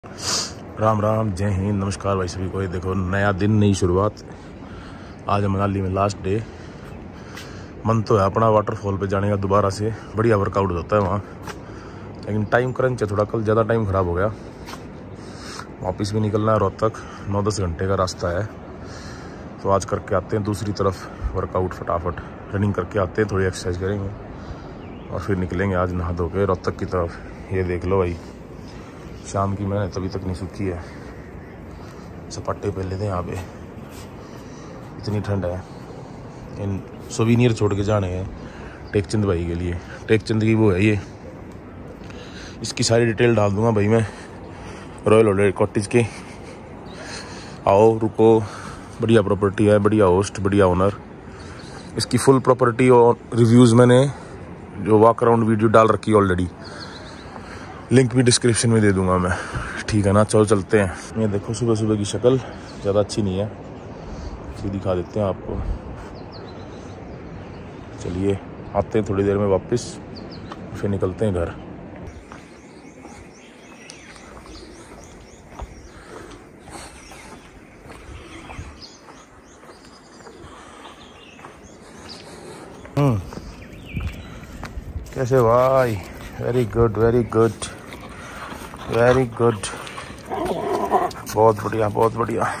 राम राम, जय हिंद, नमस्कार भाई सभी को। ये देखो, नया दिन, नई शुरुआत। आज है मनाली में लास्ट डे। मन तो है अपना वाटरफॉल पे जाने का दोबारा से, बढ़िया वर्कआउट होता है वहाँ, लेकिन टाइम क्रंच है थोड़ा। कल ज़्यादा टाइम ख़राब हो गया। वापस भी निकलना है रोहतक, 9-10 घंटे का रास्ता है। तो आज करके आते हैं दूसरी तरफ वर्कआउट, फटाफट रनिंग करके आते हैं, थोड़ी एक्सरसाइज करेंगे और फिर निकलेंगे आज नहा धो के रोहतक की तरफ। ये देख लो भाई, शाम की मेहनत अभी तक नहीं सूखी है। सपाटे पे लेते हैं यहाँ पे, इतनी ठंड है। इन सोवीनियर छोड़ के जाने हैं टेकचंद भाई के लिए। टेकचंद की वो है ये, इसकी सारी डिटेल डाल दूंगा भाई मैं रॉयल होटल कॉटेज के। आओ, रुको, बढ़िया प्रॉपर्टी है, बढ़िया होस्ट, बढ़िया ओनर। इसकी फुल प्रॉपर्टी और रिव्यूज़ मैंने जो वॉक अराउंड वीडियो डाल रखी है ऑलरेडी, लिंक भी डिस्क्रिप्शन में दे दूंगा मैं। ठीक है ना, चलो चलते हैं। ये देखो सुबह सुबह की शक्ल ज़्यादा अच्छी नहीं है, इसे दिखा देते हैं आपको। चलिए आते हैं थोड़ी देर में वापस, फिर निकलते हैं घर। कैसे भाई? Very good, very good, very good, बहुत बढ़िया, बहुत बढ़िया।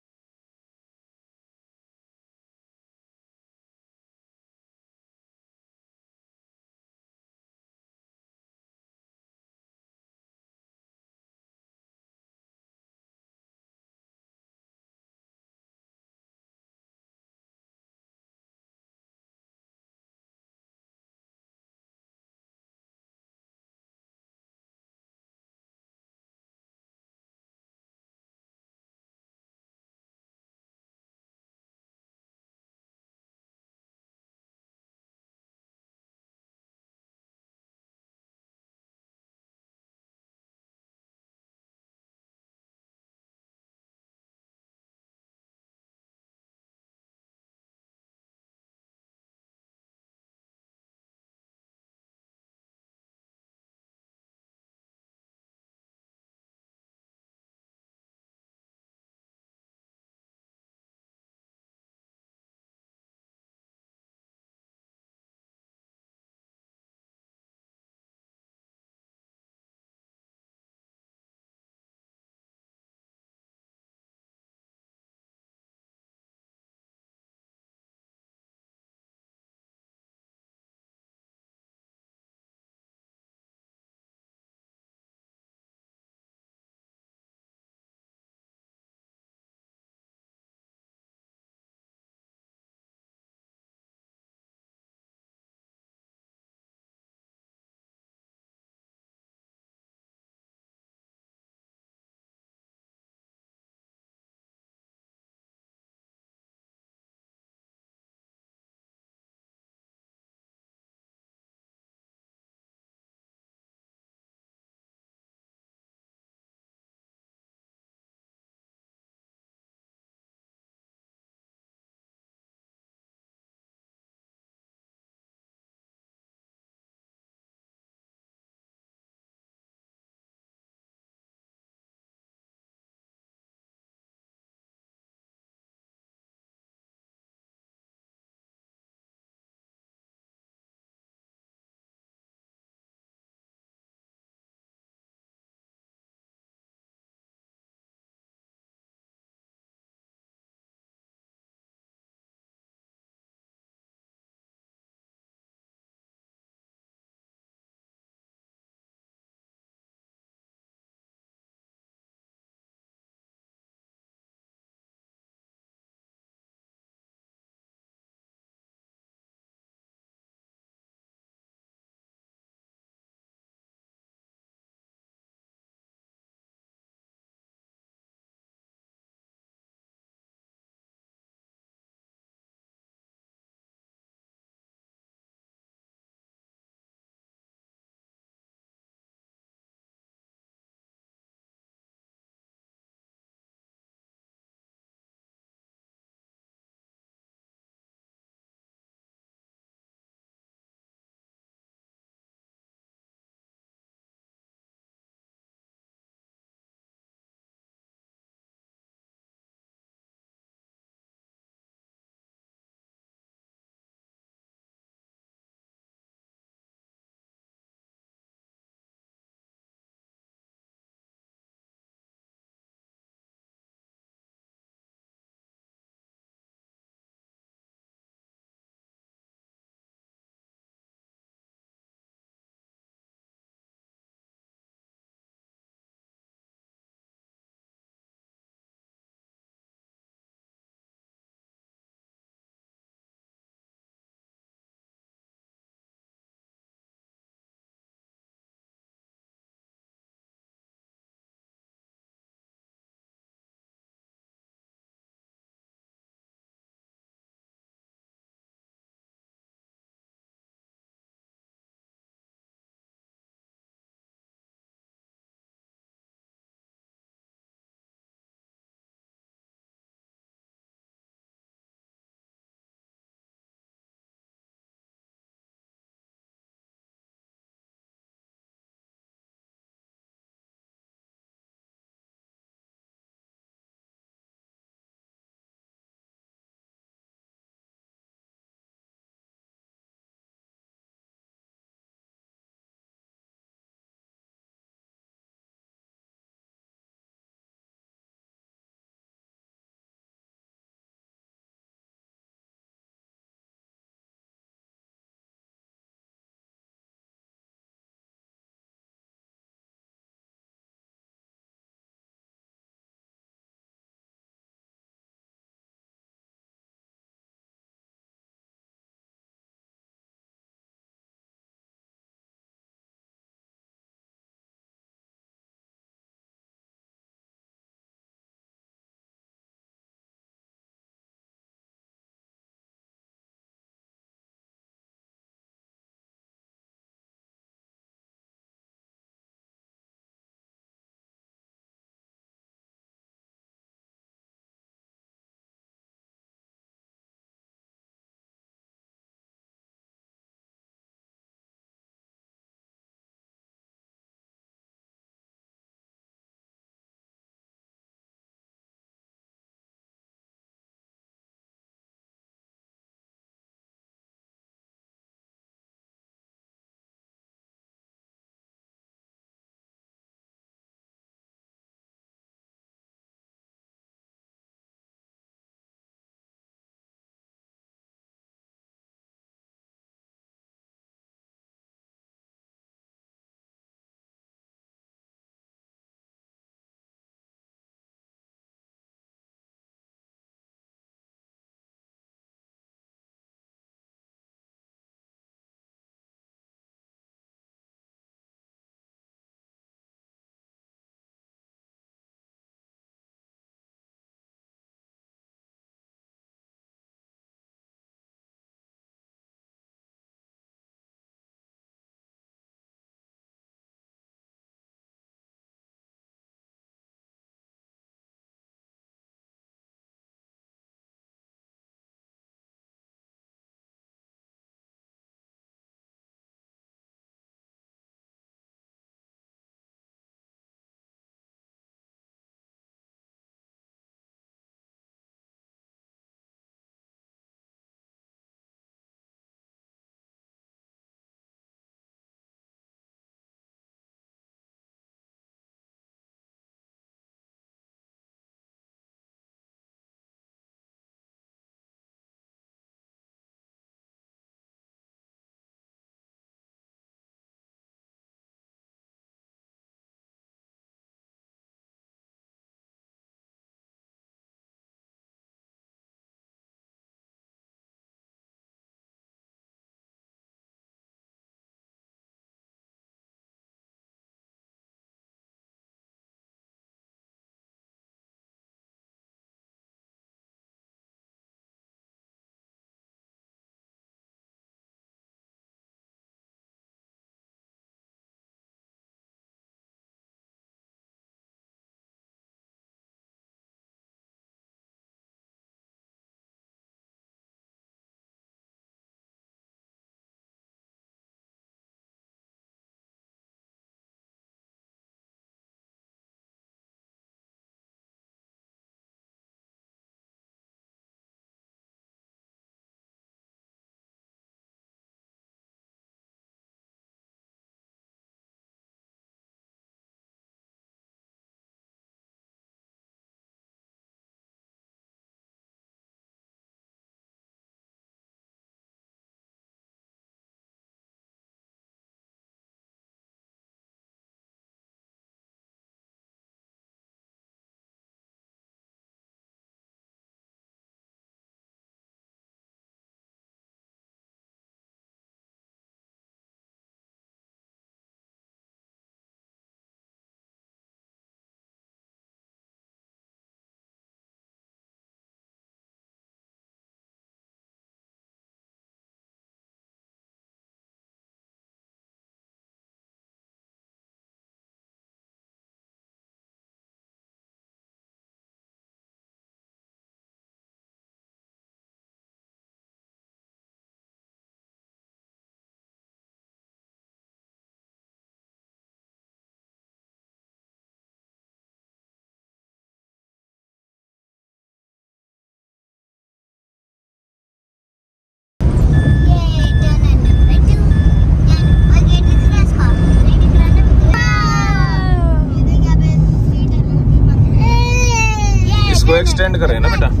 एक्सटेंड कर रहे हैं ना बेटा।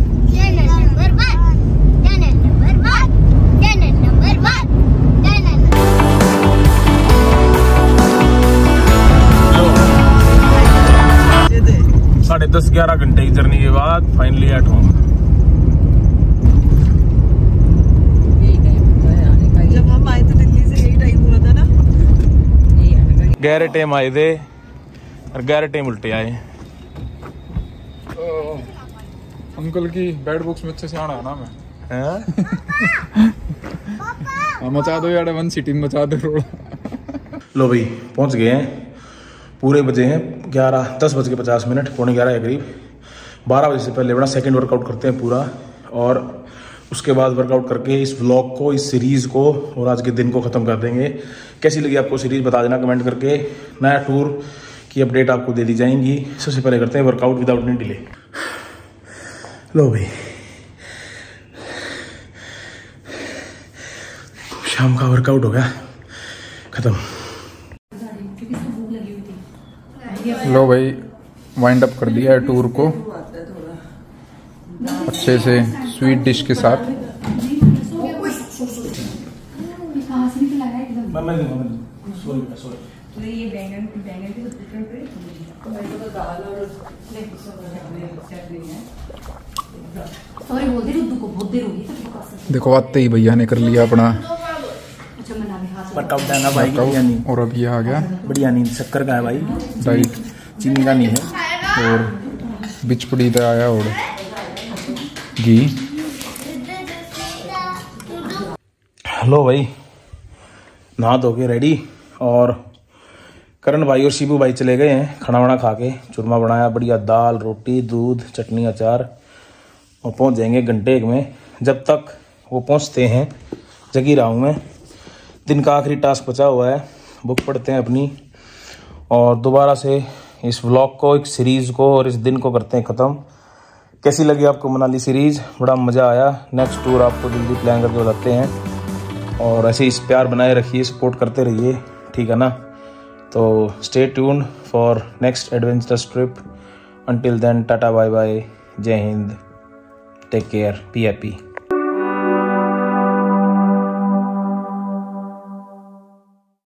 साढ़े 10-11 घंटे की जर्नी के बाद फाइनली एट होम। जब हम आए तो दिल्ली से यही टाइम हुआ था ना। गहरे टाइम आए थे और गहरे टाइम उल्टे आए। अंकल की बैड बुक्स में अच्छे से आना है ना मैं। मचा दो यार, 1 सिटी में मचा दो। लो भाई पहुंच गए हैं। पूरे बजे हैं 10:50, 11:45 के करीब। 12 बजे से पहले बड़ा सेकंड वर्कआउट करते हैं पूरा, और उसके बाद वर्कआउट करके इस व्लॉग को, इस सीरीज़ को और आज के दिन को ख़त्म कर देंगे। कैसी लगी आपको सीरीज़ बता देना कमेंट करके। नया टूर की अपडेट आपको दे दी जाएंगी। सबसे पहले करते हैं वर्कआउट विदाउट एनी डिले। लो भाई शाम का वर्कआउट हो गया ख़त्म। लो भाई वाइंड अप कर दिया है टूर को अच्छे से स्वीट डिश के साथ। देखो आते ही भैया ने कर लिया अपना वर्कआउट है ना भाई, बिरयानी। और अभी आ गया बढ़िया नींद, शक्कर का है भाई, डाइट चीनी का नहीं है। और बिचपड़ी पे आया और घी। हेलो भाई, नहा धो के रेडी, और करण भाई और शिबू भाई चले गए हैं खाना वाना खा के। चूरमा बनाया बढ़िया, दाल रोटी दूध चटनी अचार, और पहुंच जाएंगे घंटे एक में। जब तक वो पहुंचते हैं जगी रहा हूँ मैं। दिन का आखिरी टास्क बचा हुआ है, बुक पढ़ते हैं अपनी, और दोबारा से इस व्लॉग को, एक सीरीज़ को और इस दिन को करते हैं ख़त्म। कैसी लगी आपको मनाली सीरीज़? बड़ा मज़ा आया। नेक्स्ट टूर आपको जल्दी प्लान करके बताते हैं, और ऐसे ही प्यार बनाए रखिए, सपोर्ट करते रहिए, ठीक है ना? तो stay tuned for next adventurous trip. Until then tata bye bye, जय हिंद, टेक केयर, बी हैप्पी।